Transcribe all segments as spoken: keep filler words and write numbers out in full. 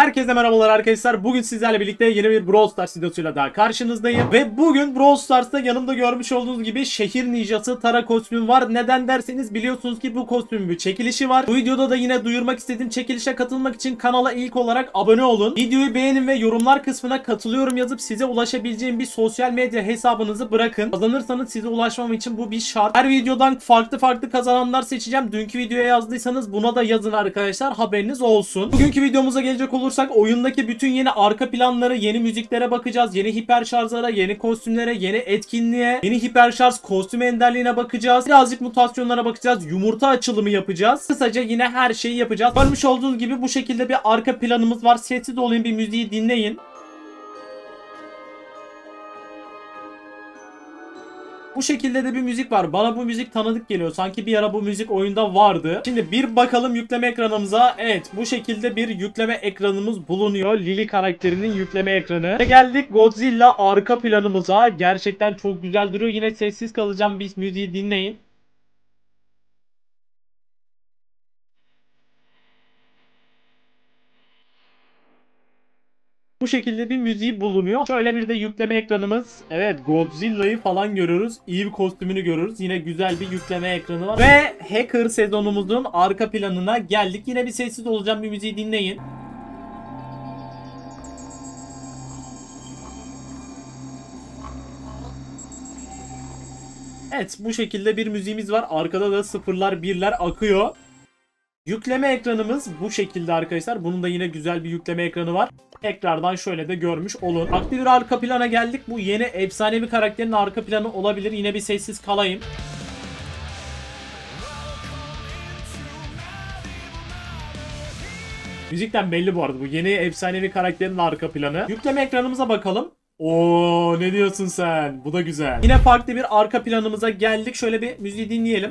Herkese merhabalar arkadaşlar. Bugün sizlerle birlikte yeni bir Brawl Stars videosuyla daha karşınızdayım. Ve bugün Brawl Stars'ta yanımda görmüş olduğunuz gibi şehir ninjası Tara kostümü var. Neden derseniz biliyorsunuz ki bu kostümün bir çekilişi var. Bu videoda da yine duyurmak istediğim çekilişe katılmak için kanala ilk olarak abone olun. Videoyu beğenin ve yorumlar kısmına katılıyorum yazıp size ulaşabileceğim bir sosyal medya hesabınızı bırakın. Kazanırsanız size ulaşmam için bu bir şart. Her videodan farklı farklı kazananlar seçeceğim. Dünkü videoya yazdıysanız buna da yazın arkadaşlar. Haberiniz olsun. Bugünkü videomuza gelecek olursak oyundaki bütün yeni arka planları, yeni müziklere bakacağız. Yeni hiper şarjlara, yeni kostümlere, yeni etkinliğe, yeni hiper şarj kostüm enderliğine bakacağız. Birazcık mutasyonlara bakacağız. Yumurta açılımı yapacağız. Kısaca yine her şeyi yapacağız. Görmüş olduğunuz gibi bu şekilde bir arka planımız var. Sessiz olayım, bir müziği dinleyin. Bu şekilde de bir müzik var. Bana bu müzik tanıdık geliyor. Sanki bir ara bu müzik oyunda vardı. Şimdi bir bakalım yükleme ekranımıza. Evet, bu şekilde bir yükleme ekranımız bulunuyor. Lily karakterinin yükleme ekranı. Ve geldik Godzilla arka planımıza. Gerçekten çok güzel duruyor. Yine sessiz kalacağım. Bir müziği dinleyin. Bu şekilde bir müziği bulunuyor. Şöyle bir de yükleme ekranımız. Evet, Godzilla'yı falan görüyoruz. Eve kostümünü görüyoruz. Yine güzel bir yükleme ekranı var. Ve Hacker sezonumuzun arka planına geldik. Yine bir sessiz olacağım, bir müziği dinleyin. Evet, bu şekilde bir müziğimiz var. Arkada da sıfırlar birler akıyor. Yükleme ekranımız bu şekilde arkadaşlar. Bunun da yine güzel bir yükleme ekranı var. Tekrardan şöyle de görmüş olun. Farklı bir arka plana geldik. Bu yeni efsanevi karakterin arka planı olabilir. Yine bir sessiz kalayım. Müzikten belli bu arada. Bu yeni efsanevi karakterin arka planı. Yükleme ekranımıza bakalım. Oo, ne diyorsun sen? Bu da güzel. Yine farklı bir arka planımıza geldik. Şöyle bir müziği dinleyelim.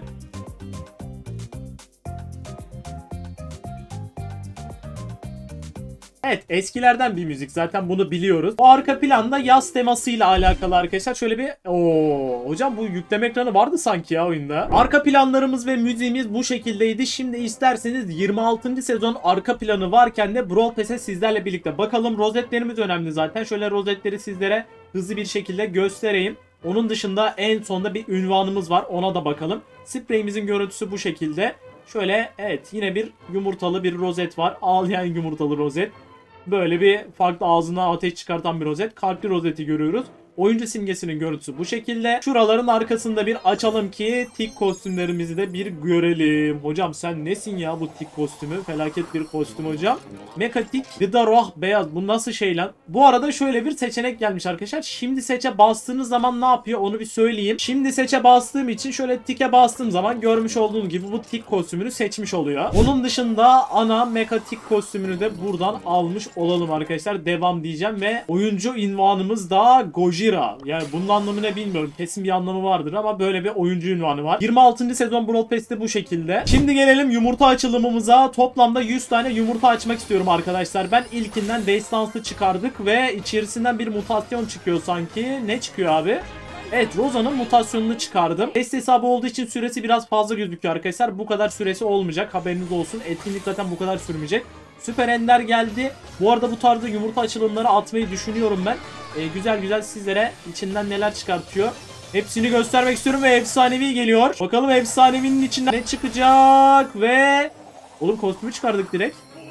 Evet, eskilerden bir müzik, zaten bunu biliyoruz. O arka planda yaz temasıyla alakalı arkadaşlar. Şöyle bir ooo hocam, bu yükleme ekranı vardı sanki ya oyunda. Arka planlarımız ve müziğimiz bu şekildeydi. Şimdi isterseniz yirmi altıncı sezon arka planı varken de Brawl Pass'e sizlerle birlikte bakalım. Rozetlerimiz önemli zaten. Şöyle rozetleri sizlere hızlı bir şekilde göstereyim. Onun dışında en sonda bir ünvanımız var, ona da bakalım. Spreyimizin görüntüsü bu şekilde. Şöyle, evet, yine bir yumurtalı bir rozet var. Ağlayan yumurtalı rozet. Böyle bir farklı ağzına ateş çıkartan bir rozet. Kalpli rozeti görüyoruz. Oyuncu simgesinin görüntüsü bu şekilde. Şuraların arkasında bir açalım ki tik kostümlerimizi de bir görelim. Hocam sen nesin ya bu tik kostümü? Felaket bir kostüm hocam. Mekatik Gıdaroh beyaz. Bu nasıl şey lan? Bu arada şöyle bir seçenek gelmiş arkadaşlar. Şimdi seçe bastığınız zaman ne yapıyor onu bir söyleyeyim. Şimdi seçe bastığım için şöyle tike bastığım zaman görmüş olduğunuz gibi bu tik kostümünü seçmiş oluyor. Onun dışında ana mekatik kostümünü de buradan almış olalım arkadaşlar. Devam diyeceğim ve oyuncu ünvanımız da Goji. Yani bunun anlamı ne bilmiyorum. Kesin bir anlamı vardır ama böyle bir oyuncu ünvanı var. yirmi altıncı sezon Brawl Pass'te bu şekilde. Şimdi gelelim yumurta açılımımıza. Toplamda yüz tane yumurta açmak istiyorum arkadaşlar. Ben ilkinden destansı çıkardık ve içerisinden bir mutasyon çıkıyor sanki. Ne çıkıyor abi? Evet, Rosa'nın mutasyonunu çıkardım. Test hesabı olduğu için süresi biraz fazla gözüküyor arkadaşlar. Bu kadar süresi olmayacak. Haberiniz olsun. Etkinlik zaten bu kadar sürmeyecek. Süper Ender geldi. Bu arada bu tarzda yumurta açılımları atmayı düşünüyorum ben. Ee, güzel güzel sizlere içinden neler çıkartıyor. Hepsini göstermek istiyorum ve efsanevi geliyor. Bakalım efsanevinin içinden ne çıkacak ve... Oğlum kostümü çıkardık direkt.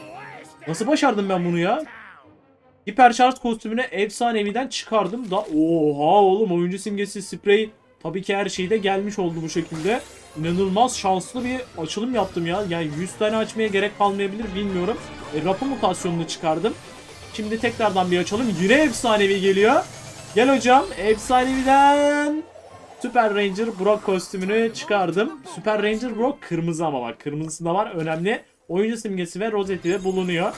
Nasıl başardım ben bunu ya? Hiper şarj kostümüne efsaneviden çıkardım da. Oha oğlum, oyuncu simgesi, sprey. Tabii ki her şeyde gelmiş oldu bu şekilde. İnanılmaz şanslı bir açılım yaptım ya. Yani yüz tane açmaya gerek kalmayabilir, bilmiyorum. E, Rapı mutasyonunu çıkardım. Şimdi tekrardan bir açalım. Yine efsanevi geliyor. Gel hocam. Efsaneviden Super Ranger Brock kostümünü çıkardım. Super Ranger Brock kırmızı ama bak. Kırmızısı da var. Önemli. Oyuncu simgesi ve rozeti de bulunuyor.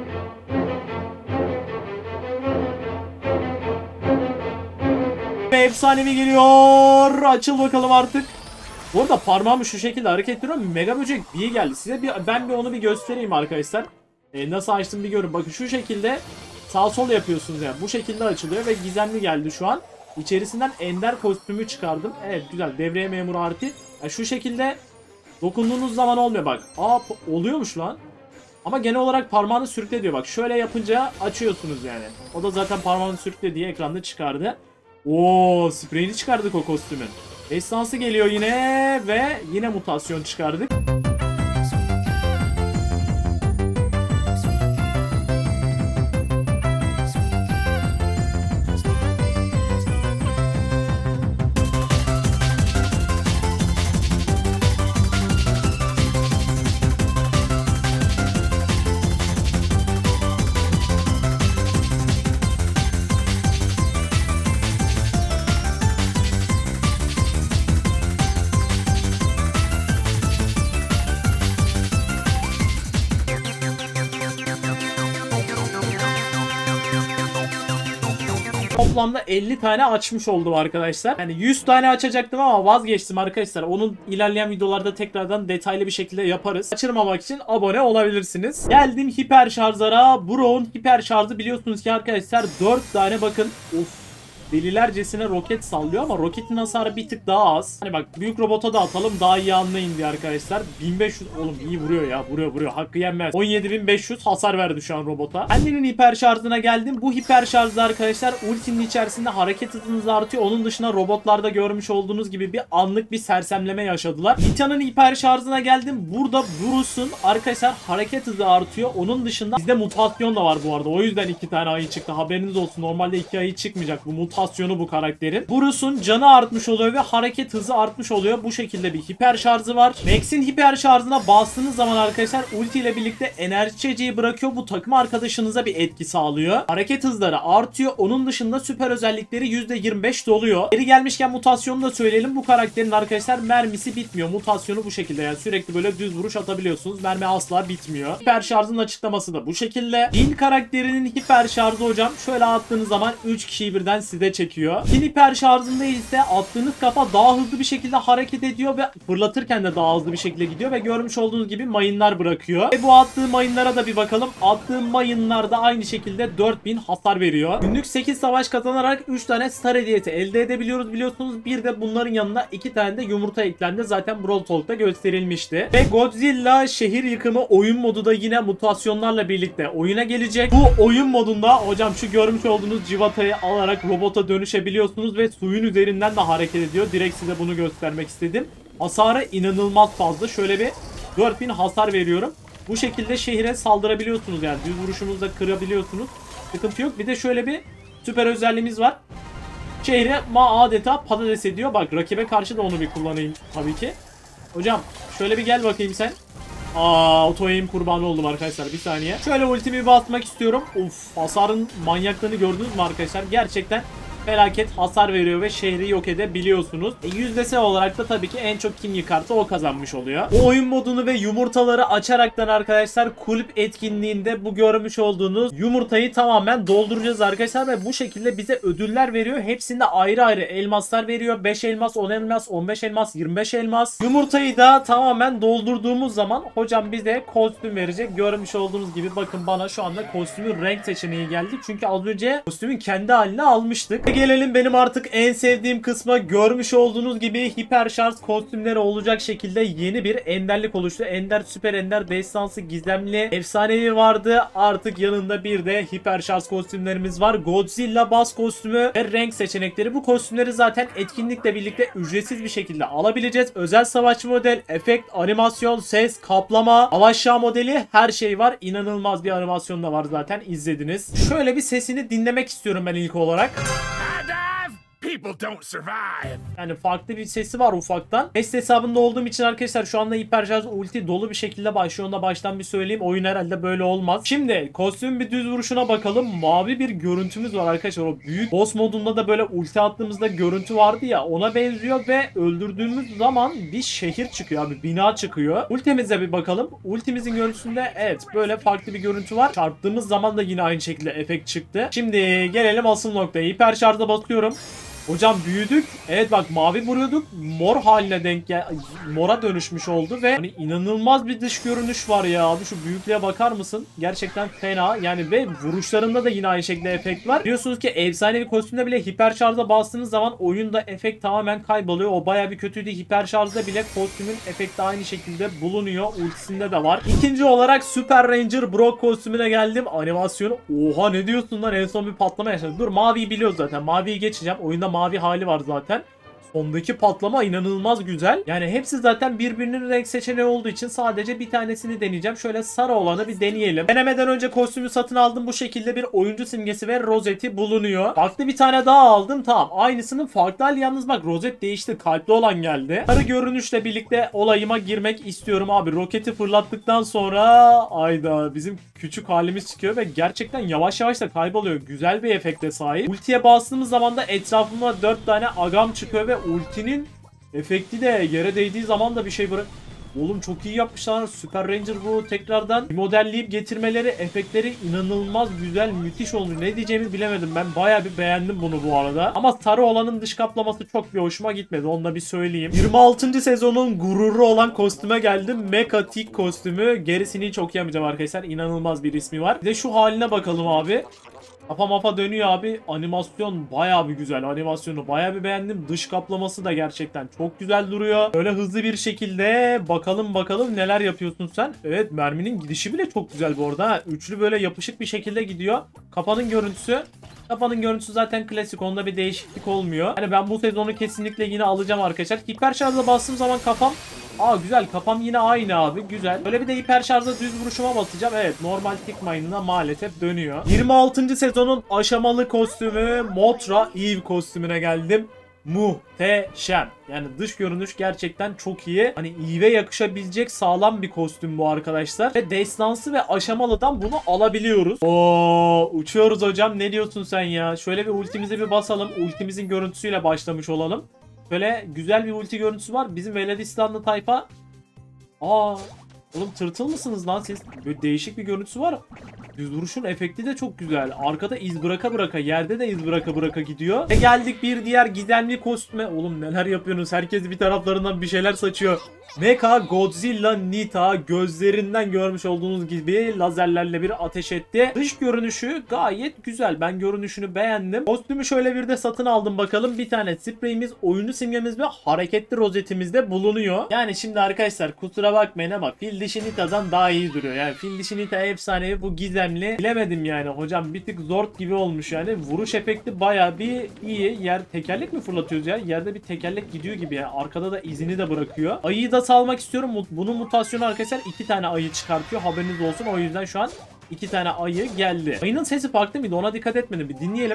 Ve efsanevi geliyor. Açıl bakalım artık. Bu arada parmağımı şu şekilde hareket ettiriyorum. Mega böcek bir geldi. Size bir, ben bir onu bir göstereyim arkadaşlar. Ee, nasıl açtım bir görün. Bakın şu şekilde sağ sol yapıyorsunuz yani. Bu şekilde açılıyor ve gizemli geldi şu an. İçerisinden ender kostümü çıkardım. Evet, güzel. Devreye memuru artı. Yani şu şekilde dokunduğunuz zaman olmuyor bak. Aa, oluyormuş lan. Ama genel olarak parmağını sürükle diyor. Bak şöyle yapınca açıyorsunuz yani. O da zaten parmağını sürükle diye ekranda çıkardı. Oo, spreyini çıkardık o kostümün. Destansı geliyor yine ve yine mutasyon çıkardık. Toplamda elli tane açmış oldum arkadaşlar. Yani yüz tane açacaktım ama vazgeçtim arkadaşlar. Onun ilerleyen videolarda tekrardan detaylı bir şekilde yaparız. Kaçırmamak için abone olabilirsiniz. Geldim hiper şarjlara. Brown hiper şarjı biliyorsunuz ki arkadaşlar dört tane bakın. Of. Delilercesine roket sallıyor ama roketin hasarı bir tık daha az. Hani bak büyük robota da atalım daha iyi anlayın diye arkadaşlar. bin beş yüz oğlum iyi vuruyor ya. Vuruyor vuruyor. Hakkı yenmez. on yedi bin beş yüz hasar verdi şu an robota. Kendinin hiper şarjına geldim. Bu hiper şarjda arkadaşlar ultinin içerisinde hareket hızınız artıyor. Onun dışında robotlarda görmüş olduğunuz gibi bir anlık bir sersemleme yaşadılar. Nita'nın hiper şarjına geldim. Burada Bruce'un arkadaşlar hareket hızı artıyor. Onun dışında bizde mutasyon da var bu arada. O yüzden iki tane ayı çıktı. Haberiniz olsun. Normalde iki ayı çıkmayacak. Bu mutasyon bu karakterin. Bruce'un canı artmış oluyor ve hareket hızı artmış oluyor. Bu şekilde bir hiper şarjı var. Max'in hiper şarjına bastığınız zaman arkadaşlar ulti ile birlikte enerji içeceği bırakıyor. Bu takım arkadaşınıza bir etki sağlıyor. Hareket hızları artıyor. Onun dışında süper özellikleri yüzde yirmi beş doluyor. Geri gelmişken mutasyonu da söyleyelim. Bu karakterin arkadaşlar mermisi bitmiyor. Mutasyonu bu şekilde yani sürekli böyle düz vuruş atabiliyorsunuz. Mermi asla bitmiyor. Hiper şarjın açıklaması da bu şekilde. Din karakterinin hiper şarjı hocam şöyle attığınız zaman üç kişiyi birden size çekiyor. Din hiper şarjında ise attığınız kafa daha hızlı bir şekilde hareket ediyor ve fırlatırken de daha hızlı bir şekilde gidiyor ve görmüş olduğunuz gibi mayınlar bırakıyor. Ve bu attığı mayınlara da bir bakalım. Attığı mayınlar da aynı şekilde dört bin hasar veriyor. Günlük sekiz savaş kazanarak üç tane star hediyesi elde edebiliyoruz biliyorsunuz. Bir de bunların yanına iki tane de yumurta eklendi. Zaten Brawl Talk'ta gösterilmişti. Ve Godzilla şehir yıkımı oyun modu da yine mutasyonlarla birlikte oyuna gelecek. Bu oyun modunda hocam şu görmüş olduğunuz civatayı alarak robota dönüşebiliyorsunuz ve suyun üzerinden de hareket ediyor. Direkt size bunu göstermek istedim. Hasarı inanılmaz fazla. Şöyle bir dört bin hasar veriyorum. Bu şekilde şehire saldırabiliyorsunuz yani. Düz vuruşunuzla kırabiliyorsunuz. Sıkıntı yok. Bir de şöyle bir süper özelliğimiz var. Şehre ma adeta patates ediyor. Bak rakibe karşı da onu bir kullanayım tabii ki. Hocam şöyle bir gel bakayım sen. Aa, auto aim kurbanı oldum arkadaşlar, bir saniye. Şöyle ultimi basmak istiyorum. Uf, hasarın manyaklığını gördünüz mü arkadaşlar? Gerçekten felaket hasar veriyor ve şehri yok edebiliyorsunuz. E, yüzdesel olarak da tabii ki en çok kim yıkarsa o kazanmış oluyor. O oyun modunu ve yumurtaları açaraktan arkadaşlar kulüp etkinliğinde bu görmüş olduğunuz yumurtayı tamamen dolduracağız arkadaşlar ve bu şekilde bize ödüller veriyor. Hepsinde ayrı ayrı elmaslar veriyor. beş elmas, on elmas, on beş elmas, yirmi beş elmas. Yumurtayı da tamamen doldurduğumuz zaman hocam bize kostüm verecek. Görmüş olduğunuz gibi bakın bana şu anda kostümün renk seçeneği geldi. Çünkü az önce kostümün kendi haline almıştık. Gelelim benim artık en sevdiğim kısma. Görmüş olduğunuz gibi hiper şarj kostümleri olacak şekilde yeni bir enderlik oluştu. Ender, süper ender, destansı, gizemli, efsanevi vardı. Artık yanında bir de hiper şarj kostümlerimiz var. Godzilla bas kostümü ve renk seçenekleri. Bu kostümleri zaten etkinlikle birlikte ücretsiz bir şekilde alabileceğiz. Özel savaşçı model, efekt, animasyon, ses, kaplama, savaşçı modeli, her şey var. İnanılmaz bir animasyon da var zaten, izlediniz. Şöyle bir sesini dinlemek istiyorum ben ilk olarak. People don't survive. Yani farklı bir sesi var ufaktan. Test hesabında olduğum için arkadaşlar şu anda hiperşarj ulti dolu bir şekilde başlıyor. Onu da baştan bir söyleyeyim. Oyun herhalde böyle olmaz. Şimdi kostüm bir düz vuruşuna bakalım. Mavi bir görüntümüz var arkadaşlar. O büyük boss modunda da böyle ulti attığımızda görüntü vardı ya. Ona benziyor ve öldürdüğümüz zaman bir şehir çıkıyor abi. Bina çıkıyor. Ultimize bir bakalım. Ultimizin görüntüsünde evet böyle farklı bir görüntü var. Çarptığımız zaman da yine aynı şekilde efekt çıktı. Şimdi gelelim asıl noktaya. Hiperşarja basıyorum. Hocam büyüdük. Evet bak, mavi vuruyorduk. Mor haline denk gel mora dönüşmüş oldu ve hani inanılmaz bir dış görünüş var ya. Abi şu büyüklüğe bakar mısın? Gerçekten fena. Yani ve vuruşlarında da yine aynı şekilde efekt var. Biliyorsunuz ki efsanevi kostümde bile hiper şarja bastığınız zaman oyunda efekt tamamen kayboluyor. O baya bir kötüydü. Hiper şarjda bile kostümün efekti aynı şekilde bulunuyor. Ultisinde de var. İkinci olarak Super Ranger Brock kostümüne geldim. Animasyonu. Oha, ne diyorsun lan? En son bir patlama yaşadı. Dur, maviyi biliyoruz zaten. Maviyi geçeceğim. Oyunda mavi hali var zaten. Sondaki patlama inanılmaz güzel. Yani hepsi zaten birbirinin renk seçeneği olduğu için sadece bir tanesini deneyeceğim. Şöyle sarı olanı bir deneyelim. Denemeden önce kostümü satın aldım. Bu şekilde bir oyuncu simgesi ve rozeti bulunuyor. Farklı bir tane daha aldım. Tamam. Aynısının farklı hali, yalnız bak rozet değişti. Kalpli olan geldi. Sarı görünüşle birlikte olayıma girmek istiyorum abi. Roketi fırlattıktan sonra ayda bizim küçük halimiz çıkıyor ve gerçekten yavaş yavaş da kayboluyor. Güzel bir efekte sahip. Ultiye bastığımız zaman da etrafıma dört tane agam çıkıyor ve ultinin efekti de yere değdiği zaman da bir şey bırak. Oğlum çok iyi yapmışlar. Super Ranger bu tekrardan modelleyip getirmeleri, efektleri inanılmaz güzel, müthiş olmuş. Ne diyeceğimi bilemedim. Ben bayağı bir beğendim bunu bu arada. Ama sarı olanın dış kaplaması çok bir hoşuma gitmedi. Onu da bir söyleyeyim. yirmi altıncı sezonun gururu olan kostüme geldim. Mecha Tick kostümü. Gerisini hiç okuyamayacağım arkadaşlar. İnanılmaz bir ismi var. Bir de şu haline bakalım abi. Kafa mafa dönüyor abi. Animasyon bayağı bir güzel. Animasyonu bayağı bir beğendim. Dış kaplaması da gerçekten çok güzel duruyor. Böyle hızlı bir şekilde bakalım bakalım neler yapıyorsun sen. Evet, merminin gidişi bile çok güzel bu arada. Üçlü böyle yapışık bir şekilde gidiyor. Kafanın görüntüsü. Kafanın görüntüsü zaten klasik. Onda bir değişiklik olmuyor. Hani ben bu sezonu kesinlikle yine alacağım arkadaşlar. Hiper şarja bastığım zaman kafam... Aa güzel, kafam yine aynı abi, güzel. Böyle bir de hiper şarjda düz vuruşuma basacağım. Evet, normal tick mine'ına maalesef dönüyor. yirmi altıncı sezonun aşamalı kostümü Mothra Eve kostümüne geldim. Muhteşem. Yani dış görünüş gerçekten çok iyi. Hani Eve'e yakışabilecek sağlam bir kostüm bu arkadaşlar. Ve destansı ve aşamalıdan bunu alabiliyoruz. Oo, uçuyoruz hocam. Ne diyorsun sen ya? Şöyle bir ultimizi bir basalım. Ultimizin görüntüsüyle başlamış olalım. Böyle güzel bir ulti görüntüsü var. Bizim Veledistanlı tayfa. Aa, oğlum tırtıl mısınız lan siz? Böyle değişik bir görüntüsü var. Düz vuruşun efekti de çok güzel. Arkada iz bıraka bıraka, yerde de iz bıraka bıraka gidiyor. Ve geldik bir diğer gizemli kostüme. Oğlum neler yapıyorsunuz? Herkes bir taraflarından bir şeyler saçıyor. Mecha Godzilla Nita gözlerinden görmüş olduğunuz gibi lazerlerle bir ateş etti. Dış görünüşü gayet güzel. Ben görünüşünü beğendim. Kostümü şöyle bir de satın aldım bakalım. Bir tane spreyimiz, oyuncu simgemiz ve hareketli rozetimiz de bulunuyor. Yani şimdi arkadaşlar kusura bakmayın ama Fil Dişi Nita'dan daha iyi duruyor. Yani Fil Dişi Nita efsanevi, bu gizemli. Bilemedim yani hocam, bir tık zor gibi olmuş yani. Vuruş efekti baya bir iyi. Yer tekerlek mi fırlatıyoruz ya? Yerde bir tekerlek gidiyor gibi ya. Arkada da izini de bırakıyor. Ayıyı da salmak istiyorum. Bunun mutasyonu arkadaşlar iki tane ayı çıkartıyor. Haberiniz olsun. O yüzden şu an iki tane ayı geldi. Ayının sesi farklı mıydı? Ona dikkat etmedim. Bir dinleyelim.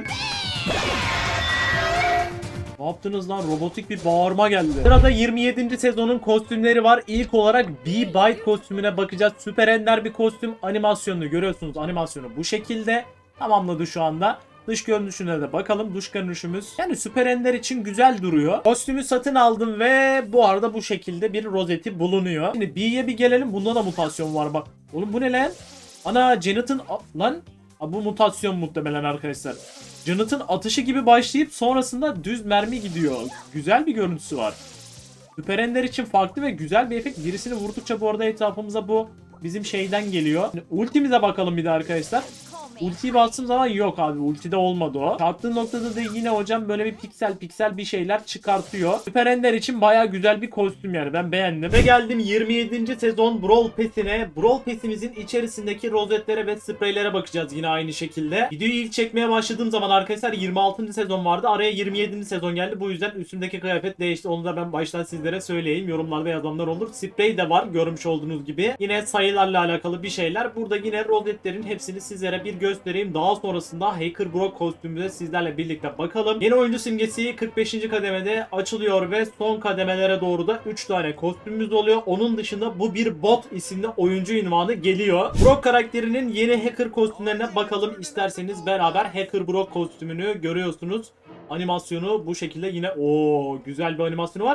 Ne yaptınız lan? Robotik bir bağırma geldi. Sırada yirmi yedinci sezonun kostümleri var. İlk olarak B-Byte kostümüne bakacağız. Süper ender bir kostüm. Animasyonunu görüyorsunuz. Animasyonu bu şekilde tamamladı şu anda. Dış görünüşüne de bakalım. Dış görünüşümüz yani Süper Ender için güzel duruyor. Kostümü satın aldım ve bu arada bu şekilde bir rozeti bulunuyor. Şimdi B'ye bir gelelim. Bunda da mutasyon var bak. Oğlum bu ne lan? Ana Janet'ın lan. Aa, bu mutasyon muhtemelen arkadaşlar. Janet'ın atışı gibi başlayıp sonrasında düz mermi gidiyor. Güzel bir görüntüsü var. Süper Ender için farklı ve güzel bir efekt. Birisini vurdukça bu arada etrafımıza bu bizim şeyden geliyor. Şimdi ultimize bakalım bir de arkadaşlar. Ultiyi bastığım zaman yok abi. Ultide olmadı o. Çarptığı noktada da yine hocam böyle bir piksel piksel bir şeyler çıkartıyor. Süper Ender için baya güzel bir kostüm yani. Ben beğendim. Ve geldim yirmi yedinci sezon Brawl Pass'ine. Brawl Pass'imizin içerisindeki rozetlere ve spreylere bakacağız yine aynı şekilde. Videoyu ilk çekmeye başladığım zaman arkadaşlar yirmi altıncı sezon vardı. Araya yirmi yedinci sezon geldi. Bu yüzden üstümdeki kıyafet değişti. Onu da ben baştan sizlere söyleyeyim. Yorumlarda yazanlar olur. Sprey de var görmüş olduğunuz gibi. Yine sayılarla alakalı bir şeyler. Burada yine rozetlerin hepsini sizlere bir göstereyim. Daha sonrasında Hacker Brock kostümümüze sizlerle birlikte bakalım. Yeni oyuncu simgesi kırk beşinci kademede açılıyor ve son kademelere doğru da üç tane kostümümüz oluyor. Onun dışında bu bir bot isimli oyuncu ünvanı geliyor. Brock karakterinin yeni Hacker kostümlerine bakalım isterseniz beraber. Hacker Brock kostümünü görüyorsunuz. Animasyonu bu şekilde yine o güzel bir animasyonu var.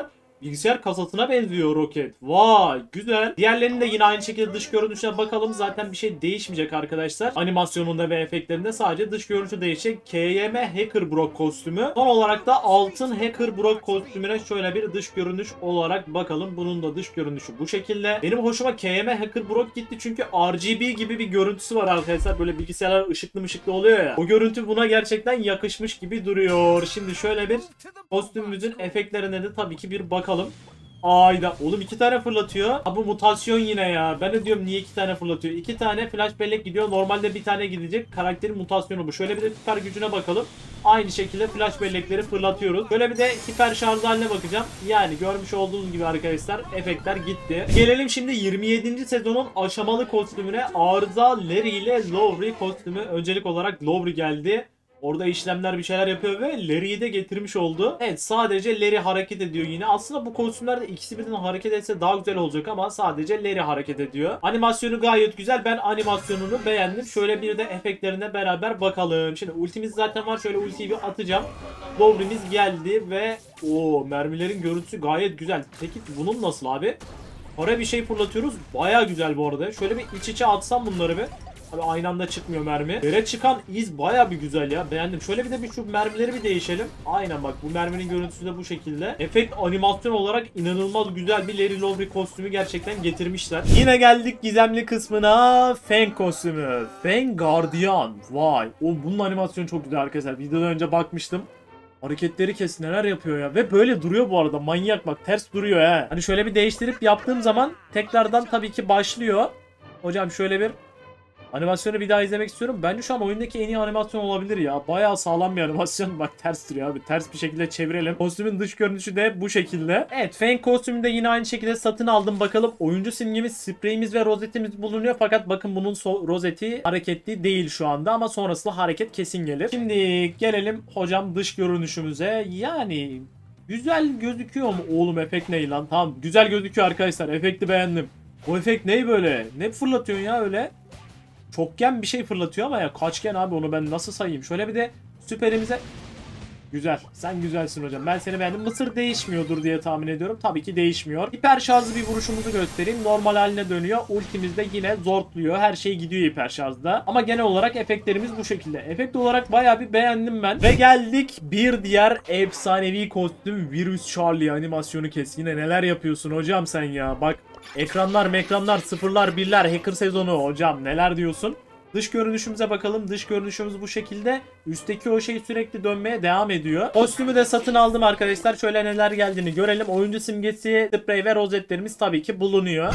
Bilgisayar kasasına benziyor roket. Vay güzel. Diğerlerinin de yine aynı şekilde dış görünüşüne bakalım. Zaten bir şey değişmeyecek arkadaşlar. Animasyonunda ve efektlerinde sadece dış görünüşü değişecek. K Y M Hacker Brock kostümü. Son olarak da altın Hacker Brock kostümüne şöyle bir dış görünüş olarak bakalım. Bunun da dış görünüşü bu şekilde. Benim hoşuma K Y M Hacker Brock gitti çünkü R G B gibi bir görüntüsü var arkadaşlar. Böyle bilgisayarlar ışıklı mışıklı oluyor ya. O görüntü buna gerçekten yakışmış gibi duruyor. Şimdi şöyle bir kostümümüzün efektlerine de tabii ki bir bakalım. Ayda. Oğlum iki tane fırlatıyor. Ha bu mutasyon yine ya. Ben de diyorum niye iki tane fırlatıyor. İki tane flash bellek gidiyor. Normalde bir tane gidecek. Karakterin mutasyonu bu. Şöyle bir de süper gücüne bakalım. Aynı şekilde flash bellekleri fırlatıyoruz. Böyle bir de hiper şarj haline bakacağım. Yani görmüş olduğunuz gibi arkadaşlar efektler gitti. Gelelim şimdi yirmi yedinci sezonun aşamalı kostümüne. Arıza Larry ile Lowry kostümü. Öncelik olarak Lowry geldi. Orada işlemler bir şeyler yapıyor ve Larry'i de getirmiş oldu. Evet sadece Larry hareket ediyor yine. Aslında bu kostümlerde ikisi birden hareket etse daha güzel olacak ama sadece Larry hareket ediyor. Animasyonu gayet güzel. Ben animasyonunu beğendim. Şöyle bir de efektlerine beraber bakalım. Şimdi ultimiz zaten var. Şöyle ultiyi bir atacağım. Lowry'miz geldi ve o mermilerin görüntüsü gayet güzel. Peki bunun nasıl abi? Oraya bir şey fırlatıyoruz. Baya güzel bu arada. Şöyle bir iç içe atsam bunları bir. Abi aynı anda çıkmıyor mermi. Yere çıkan iz baya bir güzel ya. Beğendim. Şöyle bir de bir şu mermileri bir değişelim. Aynen bak bu merminin görüntüsü de bu şekilde. Efekt animasyon olarak inanılmaz güzel bir Larry Lowry kostümü gerçekten getirmişler. Yine geldik gizemli kısmına. Fang kostümü. Fang Guardian. Vay. O bunun animasyonu çok güzel arkadaşlar. Videodan önce bakmıştım. Hareketleri kes neler yapıyor ya. Ve böyle duruyor bu arada. Manyak bak ters duruyor he. Hani şöyle bir değiştirip yaptığım zaman tekrardan tabii ki başlıyor. Hocam şöyle bir animasyonu bir daha izlemek istiyorum. Bence şu an oyundaki en iyi animasyon olabilir ya. Bayağı sağlam bir animasyon. Bak ters duruyor abi. Ters bir şekilde çevirelim. Kostümün dış görünüşü de bu şekilde. Evet Fang kostümünü de yine aynı şekilde satın aldım. Bakalım oyuncu simgemiz, spreyimiz ve rozetimiz bulunuyor. Fakat bakın bunun so rozeti hareketli değil şu anda. Ama sonrasında hareket kesin gelir. Şimdi gelelim hocam dış görünüşümüze. Yani güzel gözüküyor mu? Oğlum efekt ne lan? Tamam güzel gözüküyor arkadaşlar. Efekti beğendim. Bu efekt ne böyle? Ne fırlatıyorsun ya öyle? Çokgen bir şey fırlatıyor ama ya kaçgen abi onu ben nasıl sayayım? Şöyle bir de süperimize... Güzel. Sen güzelsin hocam. Ben seni beğendim. Mısır değişmiyordur diye tahmin ediyorum. Tabii ki değişmiyor. Hiper şarjlı bir vuruşumuzu göstereyim. Normal haline dönüyor. Ultimiz de yine zortluyor. Her şey gidiyor hiper şarjda. Ama genel olarak efektlerimiz bu şekilde. Efekt olarak bayağı bir beğendim ben. Ve geldik bir diğer efsanevi kostüm Virüs Charlie animasyonu kes. Yine neler yapıyorsun hocam sen ya. Bak ekranlar mekranlar sıfırlar birler hacker sezonu hocam neler diyorsun? Dış görünüşümüze bakalım. Dış görünüşümüz bu şekilde. Üstteki o şey sürekli dönmeye devam ediyor. Kostümü de satın aldım arkadaşlar. Şöyle neler geldiğini görelim. Oyuncu simgesi, sprey ve rozetlerimiz tabii ki bulunuyor.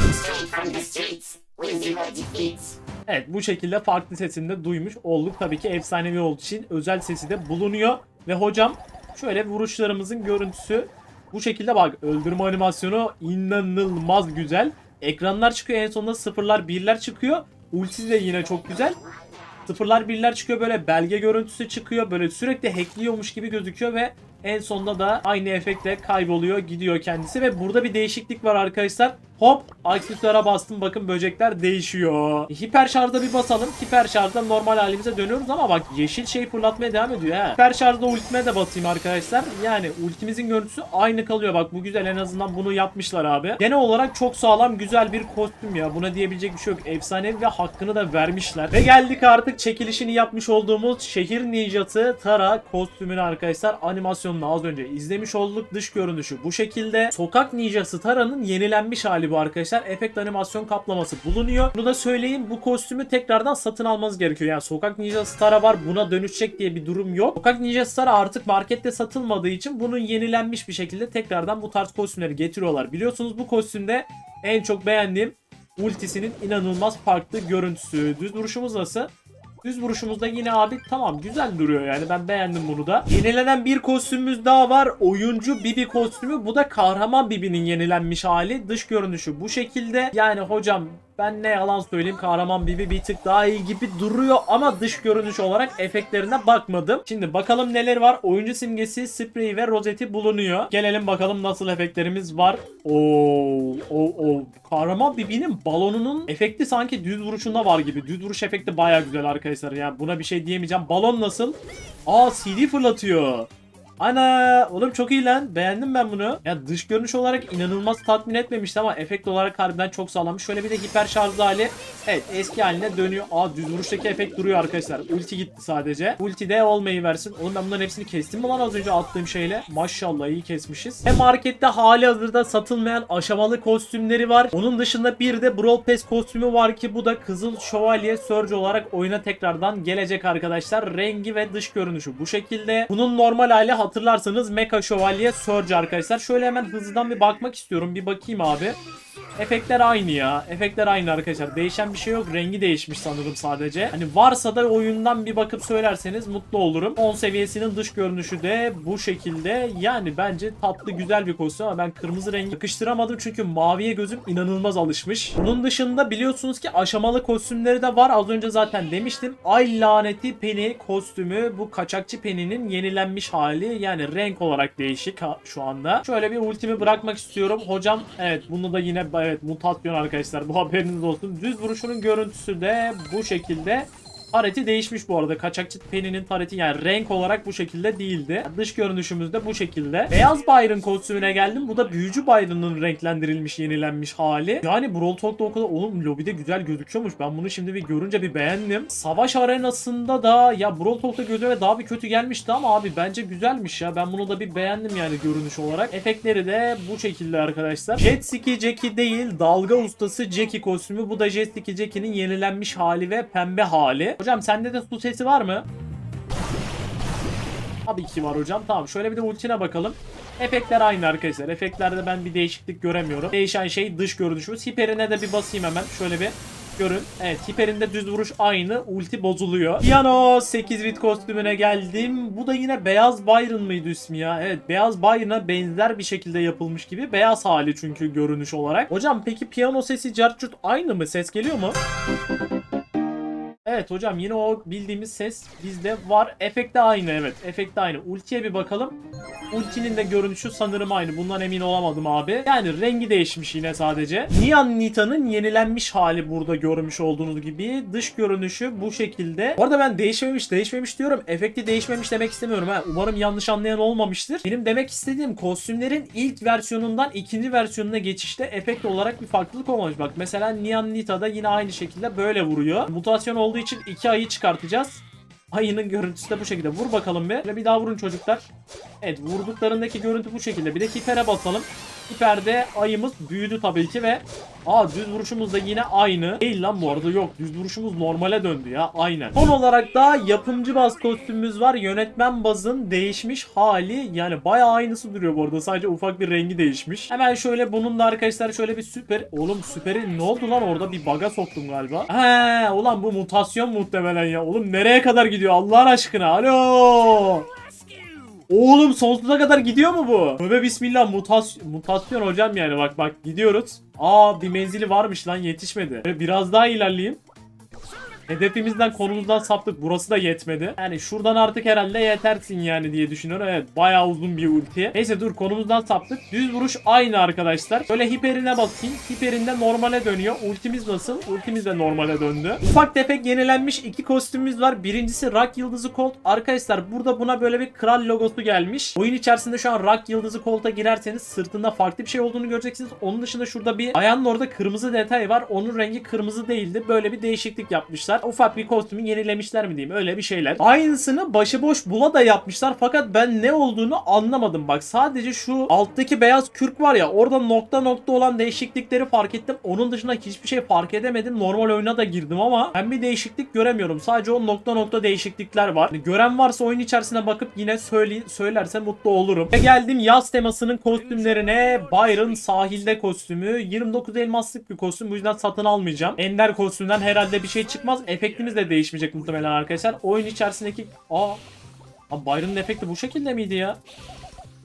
Evet bu şekilde farklı sesini de duymuş olduk. Tabii ki efsanevi olduğu için özel sesi de bulunuyor. Ve hocam şöyle vuruşlarımızın görüntüsü bu şekilde bak. Öldürme animasyonu inanılmaz güzel. Ekranlar çıkıyor. En sonunda sıfırlar birler çıkıyor. Ulti de yine çok güzel. Sıfırlar birler çıkıyor böyle belge görüntüsü çıkıyor. Böyle sürekli hackliyormuş gibi gözüküyor ve en sonunda da aynı efektle kayboluyor gidiyor kendisi. Ve burada bir değişiklik var arkadaşlar. Hop aksesuara bastım bakın böcekler değişiyor. Hiper şarjda bir basalım. Hiper şarjda normal halimize dönüyoruz ama bak yeşil şey fırlatmaya devam ediyor ha. Hiper şarjda ultime de basayım arkadaşlar. Yani ultimizin görüntüsü aynı kalıyor bak bu güzel en azından bunu yapmışlar abi. Genel olarak çok sağlam güzel bir kostüm ya. Buna diyebilecek bir şey yok. Efsanevi ve hakkını da vermişler. Ve geldik artık çekilişini yapmış olduğumuz şehir ninjası Tara kostümünü arkadaşlar. Animasyonunu az önce izlemiş olduk. Dış görünüşü bu şekilde. Sokak ninjası Tara'nın yenilenmiş hali bu arkadaşlar. Efekt animasyon kaplaması bulunuyor. Bunu da söyleyeyim. Bu kostümü tekrardan satın almanız gerekiyor. Yani Sokak Ninja Star'a var. Buna dönüşecek diye bir durum yok. Sokak Ninja Star artık markette satılmadığı için bunun yenilenmiş bir şekilde tekrardan bu tarz kostümleri getiriyorlar. Biliyorsunuz bu kostümde en çok beğendiğim ultisinin inanılmaz farklı görüntüsü. Düz vuruşumuz nasıl? Düz vuruşumuzda yine abi tamam güzel duruyor yani ben beğendim bunu da. Yenilenen bir kostümümüz daha var. Oyuncu Bibi kostümü. Bu da kahraman Bibi'nin yenilenmiş hali. Dış görünüşü bu şekilde. Yani hocam ben ne yalan söyleyeyim kahraman Bibi bir tık daha iyi gibi duruyor ama dış görünüş olarak efektlerine bakmadım. Şimdi bakalım neler var. Oyuncu simgesi, spreyi ve rozeti bulunuyor. Gelelim bakalım nasıl efektlerimiz var. Oo, o o kahraman Bibi'nin balonunun efekti sanki düz vuruşunda var gibi. Düz vuruş efekti baya güzel arkadaşlar. Yani buna bir şey diyemeyeceğim. Balon nasıl? Aa C D fırlatıyor. Ana oğlum çok iyi lan. Beğendim ben bunu. Ya dış görünüş olarak inanılmaz tatmin etmemişti ama efekt olarak harbiden çok sağlammış. Şöyle bir de hiper şarjlı hali. Evet eski haline dönüyor. Aa düz vuruştaki efekt duruyor arkadaşlar. Ulti gitti sadece. Ulti de olmayı versin. Oğlum ben bunların hepsini kestim mi lan az önce attığım şeyle? Maşallah iyi kesmişiz. Hem markette hali hazırda satılmayan aşamalı kostümleri var. Onun dışında bir de Brawl Pass kostümü var ki bu da Kızıl Şövalye Surge olarak oyuna tekrardan gelecek arkadaşlar. Rengi ve dış görünüşü bu şekilde. Bunun normal hali hatırlarsanız Mecha Şövalye Surge arkadaşlar. Şöyle hemen hızlıdan bir bakmak istiyorum. Bir bakayım abi. Efektler aynı ya. Efektler aynı arkadaşlar. Değişen bir şey yok. Rengi değişmiş sanırım sadece. Hani varsa da oyundan bir bakıp söylerseniz mutlu olurum. on seviyesinin dış görünüşü de bu şekilde. Yani bence tatlı güzel bir kostüm ama ben kırmızı rengi yakıştıramadım çünkü maviye gözüm inanılmaz alışmış. Bunun dışında biliyorsunuz ki aşamalı kostümleri de var. Az önce zaten demiştim. Ay laneti Penny kostümü bu kaçakçı Penny'nin yenilenmiş hali. Yani renk olarak değişik şu anda. Şöyle bir ultimi bırakmak istiyorum. Hocam evet bunu da yine evet mutasyon arkadaşlar bu haberiniz olsun. Düz vuruşunun görüntüsü de bu şekilde. Tareti değişmiş bu arada. Kaçakçı Penny'nin tareti yani renk olarak bu şekilde değildi. Dış görünüşümüz de bu şekilde. Beyaz Byron kostümüne geldim. Bu da büyücü Byron'ın renklendirilmiş, yenilenmiş hali. Yani Brawl Talk'ta o kadar oğlum lobide güzel gözüküyormuş. Ben bunu şimdi bir görünce bir beğendim. Savaş arenasında da ya Brawl Talk'ta gözüme daha bir kötü gelmişti ama abi bence güzelmiş ya. Ben bunu da bir beğendim yani görünüş olarak. Efektleri de bu şekilde arkadaşlar. Jet Ski Jackie değil, dalga ustası Jackie kostümü. Bu da Jet Ski Jackie'nin yenilenmiş hali ve pembe hali. Hocam sende de su sesi var mı? Tabii ki var hocam. Tamam şöyle bir de ultine bakalım. Efektler aynı arkadaşlar. Efektlerde ben bir değişiklik göremiyorum. Değişen şey dış görünüşümüz. Hiperine de bir basayım hemen. Şöyle bir görün. Evet hiperinde düz vuruş aynı. Ulti bozuluyor. Piano sekiz bit kostümüne geldim. Bu da yine Beyaz Byron mıydı ismi ya? Evet Beyaz Byron'a benzer bir şekilde yapılmış gibi. Beyaz hali çünkü görünüş olarak. Hocam peki piyano sesi cartçut aynı mı? Ses geliyor mu? Evet hocam yine o bildiğimiz ses bizde var. Efekt de aynı evet. Efekt de aynı. Ultiye bir bakalım. Ultinin de görünüşü sanırım aynı. Bundan emin olamadım abi. Yani rengi değişmiş yine sadece. Nyan Nita'nın yenilenmiş hali burada görmüş olduğunuz gibi. Dış görünüşü bu şekilde. Bu arada ben değişmemiş değişmemiş diyorum. Efekti değişmemiş demek istemiyorum ha. Umarım yanlış anlayan olmamıştır. Benim demek istediğim kostümlerin ilk versiyonundan ikinci versiyonuna geçişte efekt olarak bir farklılık olmamış. Bak mesela Nyan Nita'da yine aynı şekilde böyle vuruyor. Mutasyon olduğu için iki ayı çıkartacağız. Ayının görüntüsü de bu şekilde. Vur bakalım bir. Bir daha vurun çocuklar. Evet vurduklarındaki görüntü bu şekilde. Bir de hipere basalım. Hiperde ayımız büyüdü tabii ki ve aa düz vuruşumuz da yine aynı. Değil lan bu arada yok. Düz vuruşumuz normale döndü ya. Aynen. Son olarak da yapımcı baz kostümümüz var. Yönetmen bazın değişmiş hali. Yani bayağı aynısı duruyor bu arada. Sadece ufak bir rengi değişmiş. Hemen şöyle bunun da arkadaşlar şöyle bir süper. Oğlum süperi ne oldu lan orada? Bir bug'a soktum galiba. He ulan bu mutasyon muhtemelen ya. Oğlum nereye kadar gidiyor Allah aşkına? Alo. Oğlum sonsuza kadar gidiyor mu bu? Tövbe bismillah mutasyon, mutasyon hocam yani bak bak gidiyoruz. Aa bir menzili varmış lan yetişmedi. Böyle biraz daha ilerleyeyim. Hedefimizden konumuzdan saptık. Burası da yetmedi. Yani şuradan artık herhalde yetersin yani diye düşünüyorum. Evet bayağı uzun bir ulti. Neyse dur konumuzdan saptık. Düz vuruş aynı arkadaşlar. Böyle hiperine basayım. Hiperinde normale dönüyor. Ultimiz nasıl? Ultimiz de normale döndü. Ufak tefek yenilenmiş iki kostümümüz var. Birincisi Rock Yıldızı Colt. Arkadaşlar burada buna böyle bir kral logosu gelmiş. Oyun içerisinde şu an Rock Yıldızı Colt'a girerseniz sırtında farklı bir şey olduğunu göreceksiniz. Onun dışında şurada bir ayağının orada kırmızı detay var. Onun rengi kırmızı değildi. Böyle bir değişiklik yapmışlar. Ufak bir kostümü yenilemişler mi diyeyim öyle bir şeyler. Aynısını başıboş Bula da yapmışlar fakat ben ne olduğunu anlamadım. Bak sadece şu alttaki beyaz kürk var ya orada nokta nokta olan değişiklikleri fark ettim. Onun dışında hiçbir şey fark edemedim. Normal oyuna da girdim ama ben bir değişiklik göremiyorum. Sadece o nokta nokta değişiklikler var. Yani gören varsa oyun içerisine bakıp yine söyle, söylerse mutlu olurum. Ve geldim yaz temasının kostümlerine. Byron sahilde kostümü. yirmi dokuz elmaslık bir kostüm. Bu yüzden satın almayacağım. Ender kostümden herhalde bir şey çıkmaz. Efektimiz de değişmeyecek muhtemelen arkadaşlar. Oyun içerisindeki... Aa, Aa Byron'ın efekti bu şekilde miydi ya?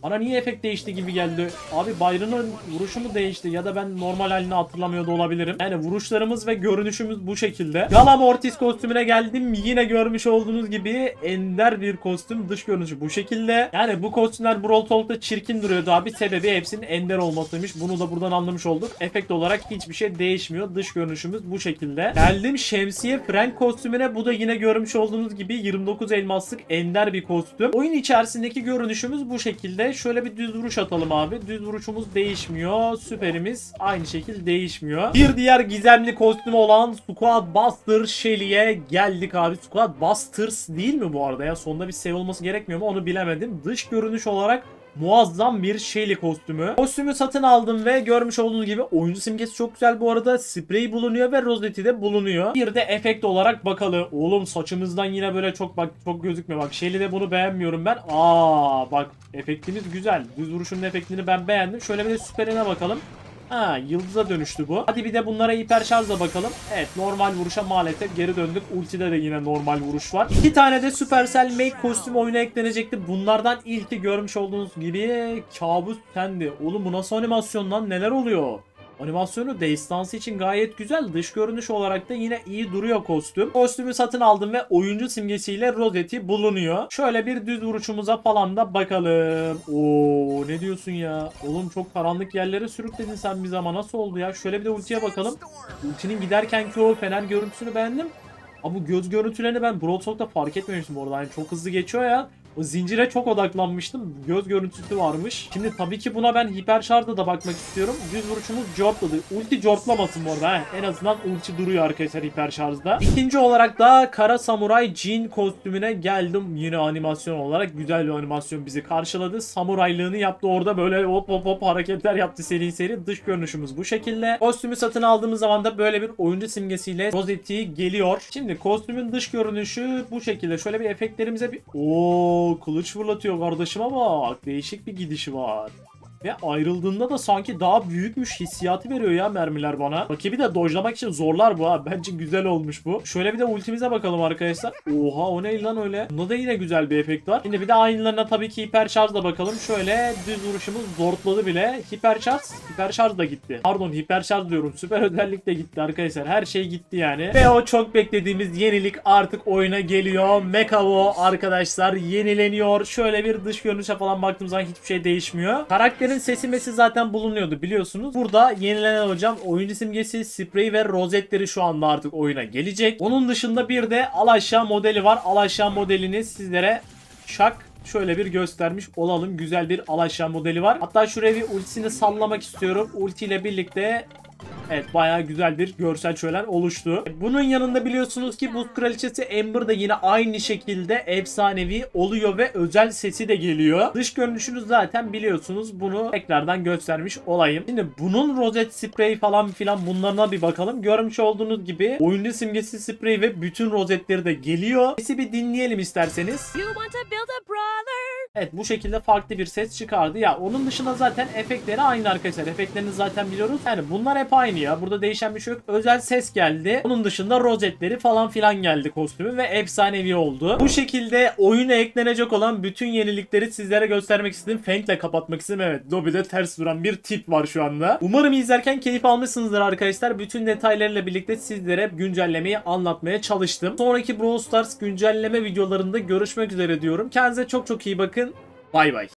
Bana niye efekt değişti gibi geldi. Abi Byron'ın vuruşu mu değişti ya da ben normal halini hatırlamıyor da olabilirim. Yani vuruşlarımız ve görünüşümüz bu şekilde. Gala Mortis kostümüne geldim. Yine görmüş olduğunuz gibi ender bir kostüm. Dış görünüşü bu şekilde. Yani bu kostümler Brawl Talk'ta çirkin duruyordu abi. Sebebi hepsinin ender olmasıymış. Bunu da buradan anlamış olduk. Efekt olarak hiçbir şey değişmiyor. Dış görünüşümüz bu şekilde. Geldim şemsiye Frank kostümüne. Bu da yine görmüş olduğunuz gibi yirmi dokuz elmaslık ender bir kostüm. Oyun içerisindeki görünüşümüz bu şekilde. Şöyle bir düz vuruş atalım abi. Düz vuruşumuz değişmiyor. Süperimiz aynı şekilde değişmiyor. Bir diğer gizemli kostüm olan Squad Buster Shelly'e geldik abi. Squad Busters değil mi bu arada ya? Sonunda bir sev olması gerekmiyor mu? Onu bilemedim. Dış görünüş olarak muazzam bir Shelly kostümü. Kostümü satın aldım ve görmüş olduğunuz gibi oyuncu simgesi çok güzel bu arada. Sprey bulunuyor ve rozeti de bulunuyor. Bir de efekt olarak bakalım. Oğlum saçımızdan yine böyle çok bak çok gözükmüyor. Bak Shelly'de bunu beğenmiyorum ben. Aa bak efektimiz güzel. Düz vuruşun efektini ben beğendim. Şöyle bir de süperine bakalım. Ha, yıldıza dönüştü bu. Hadi bir de bunlara hiper şarjla bakalım. Evet, normal vuruşa maalesef geri döndük. Ultide de yine normal vuruş var. İki tane de Supercell Make kostüm oyuna eklenecekti. Bunlardan ilki görmüş olduğunuz gibi kabus tendi. Oğlum bu nasıl animasyon lan? Neler oluyor? Animasyonu destansı için gayet güzel. Dış görünüş olarak da yine iyi duruyor kostüm. Kostümü satın aldım ve oyuncu simgesiyle rozeti bulunuyor. Şöyle bir düz vuruşumuza falan da bakalım. Oo ne diyorsun ya? Oğlum çok karanlık yerlere sürükledin sen bir zaman. Nasıl oldu ya? Şöyle bir de ultiye bakalım. Ultinin giderkenki o fener görüntüsünü beğendim. Ama bu göz görüntülerini ben Brawl Talk'ta fark etmemiştim orada. Yani çok hızlı geçiyor ya. O zincire çok odaklanmıştım. Göz görüntüsü varmış. Şimdi tabii ki buna ben hiper şarjda da bakmak istiyorum. Düz vuruşumuz jortladı. Ulti jortlamasın bu arada. He. En azından ulti duruyor arkadaşlar hiper şarjda. İkinci olarak da Kara Samuray Jin kostümüne geldim. Yine animasyon olarak güzel bir animasyon bizi karşıladı. Samuraylığını yaptı orada böyle hop hop hop hareketler yaptı seri seri. Dış görünüşümüz bu şekilde. Kostümü satın aldığımız zaman da böyle bir oyuncu simgesiyle rozeti geliyor. Şimdi kostümün dış görünüşü bu şekilde. Şöyle bir efektlerimize bir... Ooo kılıç fırlatıyor kardeşime bak. Değişik bir gidişi var. Ve ayrıldığında da sanki daha büyükmüş hissiyatı veriyor ya mermiler bana. Rakibi de dojlamak için zorlar bu ha. Bence güzel olmuş bu. Şöyle bir de ultimize bakalım arkadaşlar. Oha o ne lan öyle. Bunda da yine güzel bir efekt var. Şimdi bir de aynılarına tabii ki hiper şarjla bakalım. Şöyle düz vuruşumuz zortladı bile. Hiper şarj. Hiper şarj da gitti. Pardon hiper şarj diyorum. Süper özellik de gitti arkadaşlar. Her şey gitti yani. Ve o çok beklediğimiz yenilik artık oyuna geliyor. Mekavo arkadaşlar yenileniyor. Şöyle bir dış görünüşe falan baktığımız zaman hiçbir şey değişmiyor. Karakterin sesi mesi zaten bulunuyordu biliyorsunuz. Burada yenilenen hocam oyuncu simgesi, sprey ve rozetleri şu anda artık oyuna gelecek. Onun dışında bir de al aşağı modeli var. Al aşağı modelini sizlere şak şöyle bir göstermiş olalım. Güzel bir al aşağı modeli var. Hatta şuraya bir ultisini sallamak istiyorum. Ulti ile birlikte evet bayağı güzel bir görsel şölen oluştu. Bunun yanında biliyorsunuz ki Buz Kraliçesi Amber da yine aynı şekilde efsanevi oluyor ve özel sesi de geliyor. Dış görünüşünü zaten biliyorsunuz. Bunu tekrardan göstermiş olayım. Şimdi bunun rozet spreyi falan filan bunlarına bir bakalım. Görmüş olduğunuz gibi oyuncu simgesi spreyi ve bütün rozetleri de geliyor. Sesi bir dinleyelim isterseniz. You want to build a brawler? Evet bu şekilde farklı bir ses çıkardı. Ya onun dışında zaten efektleri aynı arkadaşlar. Efektlerini zaten biliyoruz. Yani bunlar hep aynı ya. Burada değişen bir şey yok. Özel ses geldi. Onun dışında rozetleri falan filan geldi kostümü ve efsanevi oldu. Bu şekilde oyuna eklenecek olan bütün yenilikleri sizlere göstermek istedim. Fank'le kapatmak istedim. Evet lobide ters duran bir tip var şu anda. Umarım izlerken keyif almışsınızdır arkadaşlar. Bütün detaylarıyla birlikte sizlere güncellemeyi anlatmaya çalıştım. Sonraki Brawl Stars güncelleme videolarında görüşmek üzere diyorum. Kendinize çok çok iyi bakın. Bay bay.